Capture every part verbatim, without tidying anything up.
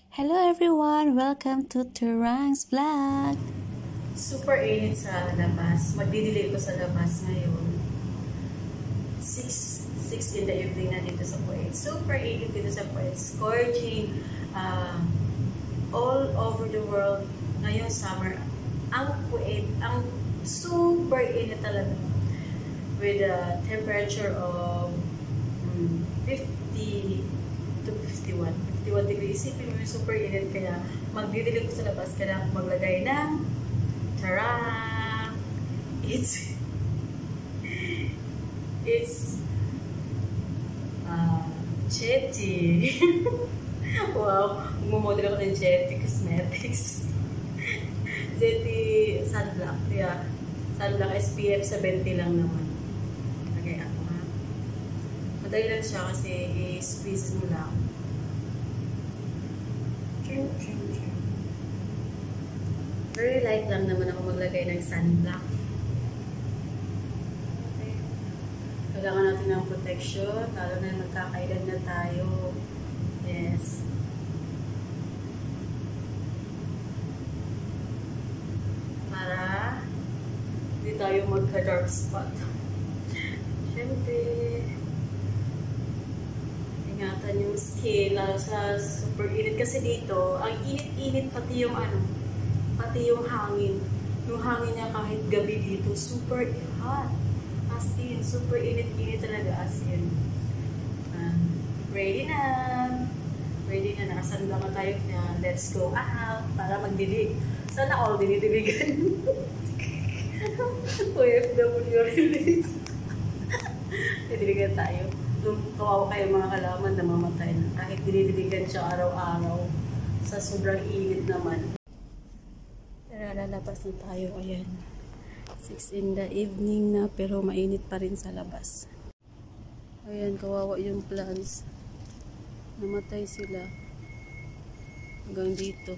Hello everyone! Welcome to Turang's Vlog! Super init sa labas. Magdidelay ko sa labas ngayon. six in the evening na dito sa Kuwait. Super init dito sa Kuwait. Scorching uh, all over the world. Ngayon summer. Ang Kuwait, ang super init talaga. With a temperature of um, fifty to fifty-one. fifty-one degrees. Isipin mo yung super init, kaya magdidilig ko sa labas, kaya maglagay ng tara! It's it's uh, Chetty. Wow! Magmamodel ako ng Chetty Cosmetics. Chetty sunblock. Kaya sunblock S P F seventy lang naman. Okay, ako ha. Madali lang siya kasi i-squeeze mo lang. Very light lang naman ako maglagay ng sunblock. Okay. Kailangan natin ng protection, lalo na magkakaedad na tayo. Yes. Para hindi tayo magka-dark spot. Siyempre, ingatan yung skin, lalo sa super init kasi dito, ang init-init pati yung ano, pati yung hangin. Yung hangin niya kahit gabi dito, super hot. As in, super init-init talaga as in. Uh, ready na! Ready na, nakasanda na tayo na let's go out para magdilig. Sana all dinidiligan. O F W release. Didiligan tayo. Kawawa kayo mga halaman na mamatay na. Kahit dinidiligan siya araw-araw sa sobrang init naman. Tara, lalabas na tayo. Ayan. six in the evening na pero mainit pa rin sa labas. Ayan, kawawa yung plants. Namatay sila. Hanggang dito.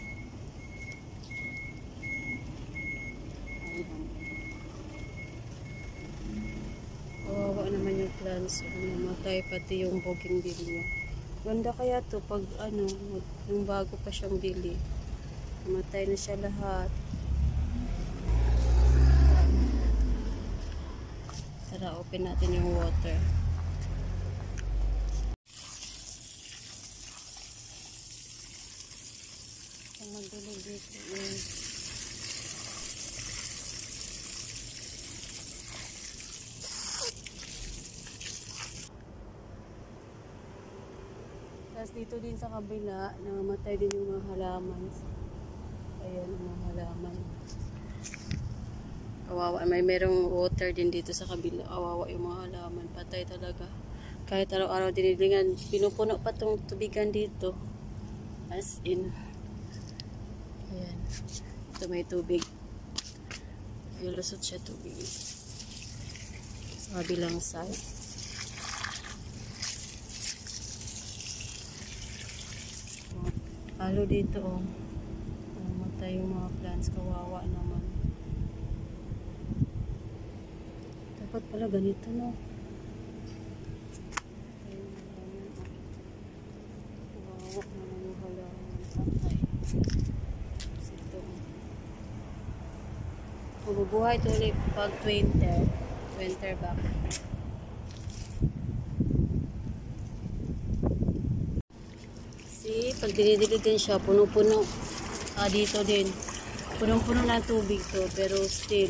Kawawa naman yung plants. Namatay pati yung bougainvillea. Ganda kaya to pag ano, yung bago pa siyang bili. Namatay na siya lahat. Tara, open natin yung water. Ang magdulog dito yun. Tapos dito din sa kabila, namatay din yung mga halaman. Ayan ang mga halaman. Kawawa. May merong water din dito sa kabila. Kawawa yung mga halaman. Patay talaga. Kahit araw-araw dinilingan, pinupuno pa itong tubigan dito. As in. Ayan. Ito may tubig. Ilusot siya tubig. Sa kabilang side. Halo dito oh. Namatay yung mga plants. Kawawa naman. Dapat pala ganito no. Kawawa naman yung halaman. Patay. Ito. Mabubuhay ito ulit pag winter. Winter back. Pag dinidiligan siya, puno-puno. Ah, dito din. Punong-puno na tubig to, pero still,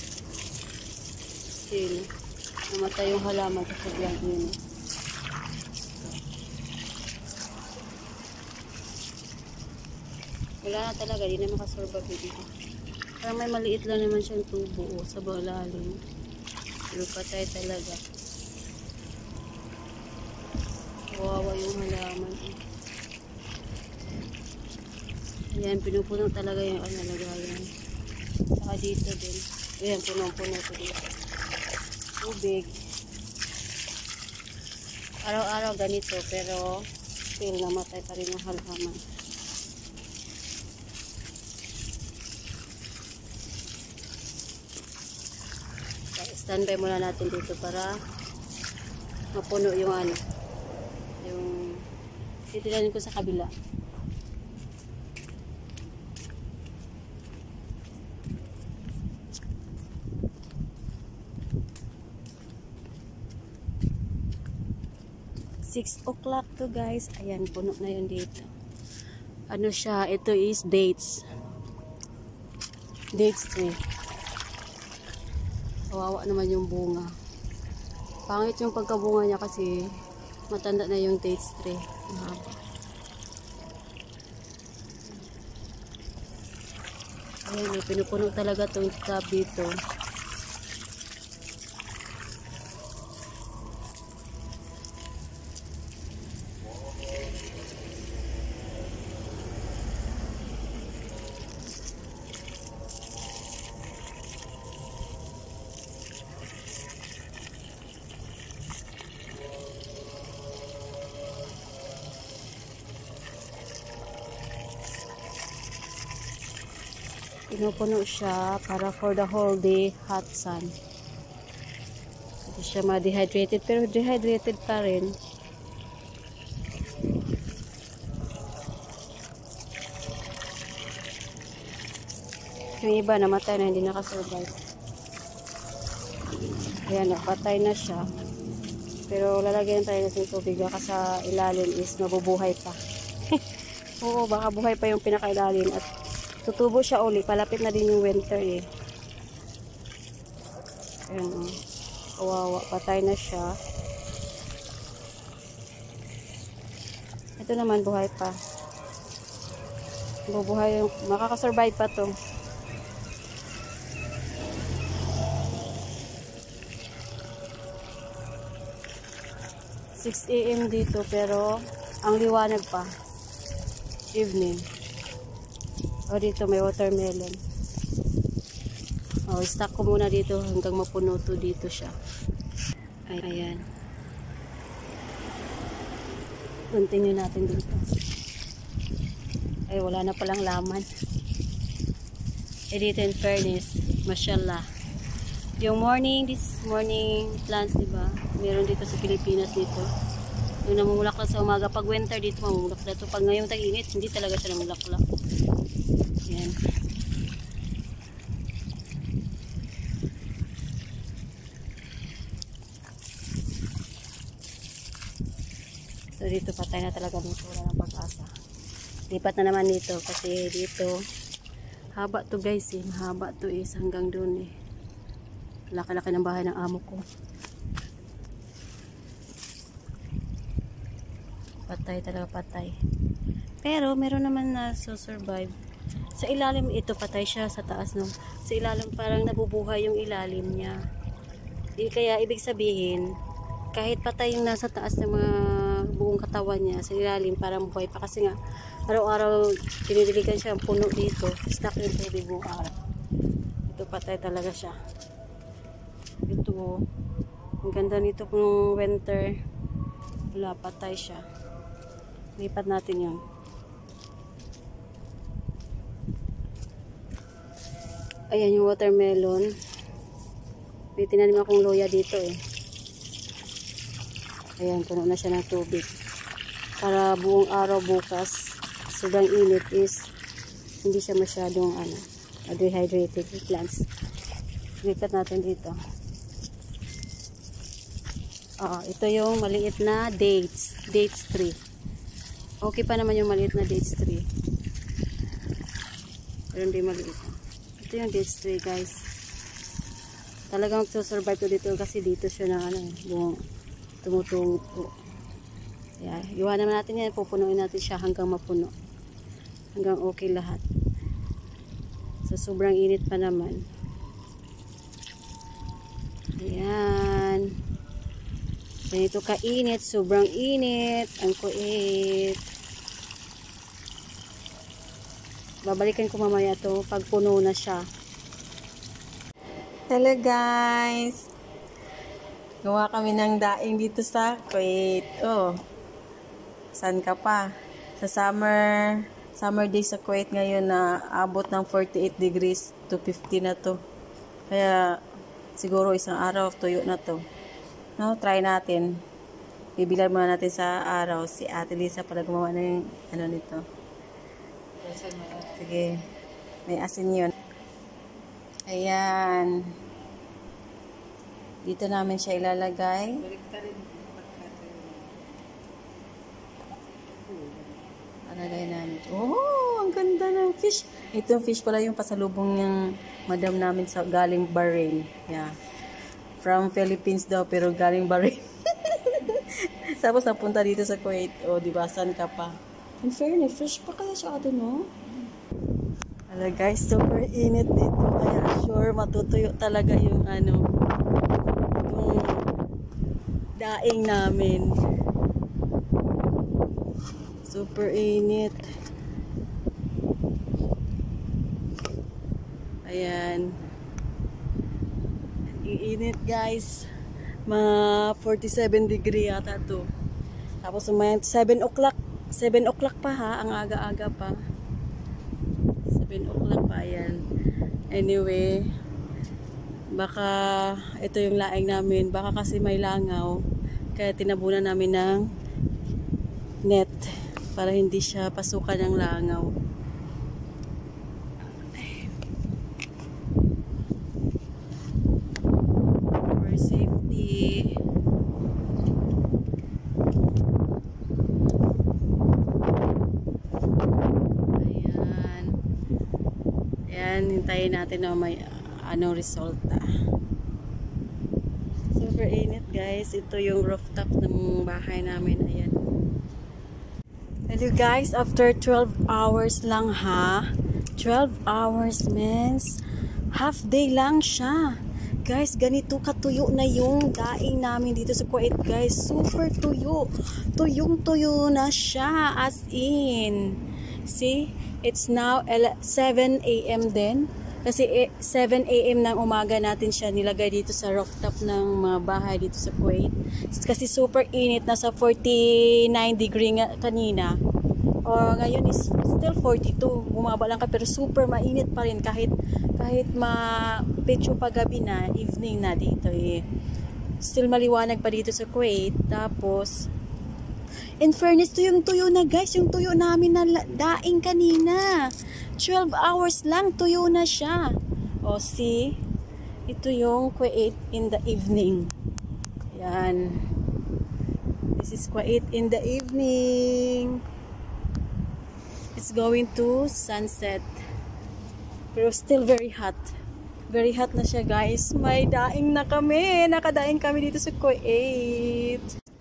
still, namatay yung halaman sa sobrang init. Wala na talaga, di na makasurvive dito. Parang may maliit lang naman siyang tubo oh, sa balalim. Pero patay talaga. Kawawa yung halaman eh. Ayan, pinupuno talaga yung ano, lagayan. Saka dito din. Ayan, punong-puno ito dito. Tubig. Araw-araw ganito, pero still namatay pa rin yung halaman. Standby muna natin dito para mapuno yung ano. Yung titiranin ko sa kabila. six o'clock to guys. Ayan, puno na yun dito. Ano siya? Ito is dates. Dates tree. Kawawa naman yung bunga. Pangit yung pagkabunga niya kasi matanda na yung dates tree. Mahaba. Ayan, pinupuno talaga itong tab dito. Pinupuno siya para for the whole day hot sun. Hindi siya ma-dehydrated pero dehydrated pa rin. Yung iba namatay na hindi nakasurvive. Ayan, napatay na siya. Pero lalagyan tayo ng tubig kasi sa ilalim is mabubuhay pa. Oo, baka buhay pa yung pinakailalim at tutubo siya uli. Palapit na din yung winter eh. Ayan o. Kawawa. Patay na siya. Ito naman buhay pa. Bubuhay yung makakasurvive pa to. six A M dito pero ang liwanag pa. Evening. O dito may watermelon. O stock ko muna dito hanggang mapuno to dito siya. Ay, ayan. Continue natin dito. Ay wala na palang laman. Eh dito in fairness, mashallah. Yung morning, this morning plants, diba? Meron dito sa Pilipinas dito. Yung namumulaklak sa umaga. Pag winter dito, mamulaklak dito. Pag ngayong tag-init, hindi talaga siya namulaklak. Yan. So dito patay na talaga dito. Wala ng pag-asa. Lipat na naman dito. Kasi dito, haba to guys eh. Mahaba to is hanggang dun eh. Laki-laki ng bahay ng amo ko. Patay talaga patay. Pero meron naman na survive. Sa ilalim ito patay siya sa taas no. Sa ilalim parang nabubuhay yung ilalim niya. E, kaya ibig sabihin kahit patay yung nasa taas ng mga buong katawan niya, sa ilalim parang buhay pa kasi nga araw-araw dinidiligan siya ang puno dito. Stock yung tubig buong araw. Ito patay talaga siya. Ito, ang ganda nito kung winter. Wala, patay siya. Lipat natin yun. Ayan yung watermelon. May tinanim akong loya dito eh. Ayan, puno na siya ng tubig. Para buong araw bukas, sobrang init is hindi siya masyadong ano, dehydrated plants. Lipat natin dito. Oo, ito yung maliit na dates. Dates tree. Okay pa naman yung maliit na dates tree. Pero hindi maliit. Ito yung dates tree guys. Talagang magsusurvive to dito kasi dito siya na ano, buong tumutubo. Yeah, iwanan naman natin yan. Pupunuin natin siya hanggang mapuno. Hanggang okay lahat. So sobrang init pa naman. Ayan. Ganito kainit, sobrang init, ang kuit. Babalikan ko mamaya to pag puno na siya. Hello guys! Gawa kami ng daing dito sa Kuwait. Oh, saan ka pa? Sa summer, summer day sa Kuwait ngayon na abot ng forty-eight degrees to fifty na to. Kaya siguro isang araw tuyo na to. No, try natin. Bibilan muna natin sa araw. Si Ate Lisa para gumawa na yung ano nito. Sige. May asin yun. Ayan. Dito namin siya ilalagay. Palagay namin. Oh, ang ganda ng fish. Itong fish pala yung pasalubong ng madam namin sa galing Bahrain. Yeah. From Philippines daw, pero galing Bahrain. Tapos napunta dito sa Kuwait. O, oh, diba, saan ka pa? In fairness, fresh pa kaya siya ito, no? Hala guys, super init dito. Kaya sure, matutuyo talaga yung ano, yung daing namin. Super init. Ayan. Iinit guys. Mga forty-seven degree yata to. Tapos may seven o'clock. seven o'clock pa ha. Ang aga-aga pa. seven o'clock pa yan. Anyway. Baka ito yung laing namin. Baka kasi may langaw. Kaya tinabunan namin ng net. Para hindi siya pasukan ng langaw. For safety. Ayan. Ayan, hintayin natin na may uh, anong resulta. Super init guys. Ito yung rooftop ng bahay namin. Ayan. Hello guys, after twelve hours lang ha. twelve hours means half day lang siya. Guys, ganito katuyo na yung daing namin dito sa Kuwait guys. Super tuyo. Tuyong tuyo na siya as in. See, it's now seven A M din. Kasi seven A M ng umaga natin siya nilagay dito sa rooftop ng mga bahay dito sa Kuwait. Kasi super init, nasa forty-nine degree nga kanina. Or ngayon is still forty-two. Bumaba lang ka pero super mainit pa rin kahit kahit ma-petso pa gabi na, evening na dito eh. Still maliwanag pa dito sa Kuwait. Tapos in fairness, to yung tuyo na guys, yung tuyo namin na daing kanina. twelve hours lang, tuyo na siya. O, see? Ito yung Kuwait in the evening. Yan. This is Kuwait in the evening. It's going to sunset. Pero still very hot. Very hot na siya guys. May daing na kami. Nakadaing kami dito sa Kuwait.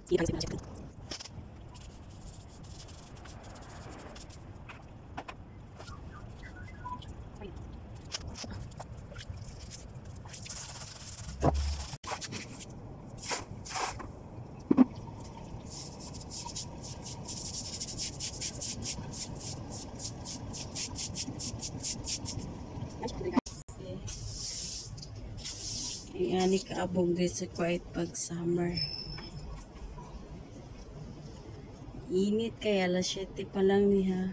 Ingani kaabog din sa Kuwait pag summer. Init kaya alas siyete pa lang niya.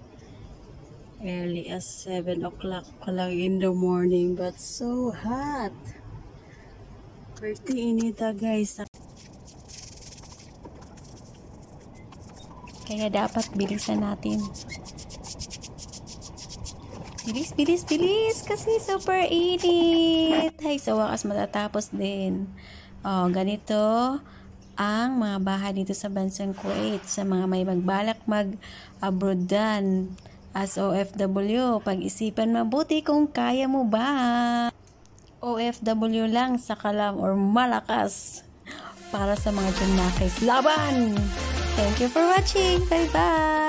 Early as seven o'clock pa lang in the morning, but so hot. Pretty inita guys. Kaya dapat bilisan natin. Bilis, bilis, bilis. Kasi super init. Ay, sa wakas matatapos din. Oh, ganito ang mga bahay dito sa bansang Kuwait. Sa mga may magbalak mag-abroadan as O F W. Pag-isipan mabuti kung kaya mo ba. O F W lang sa kalam or malakas. Para sa mga Junakis. Laban! Thank you for watching. Bye-bye!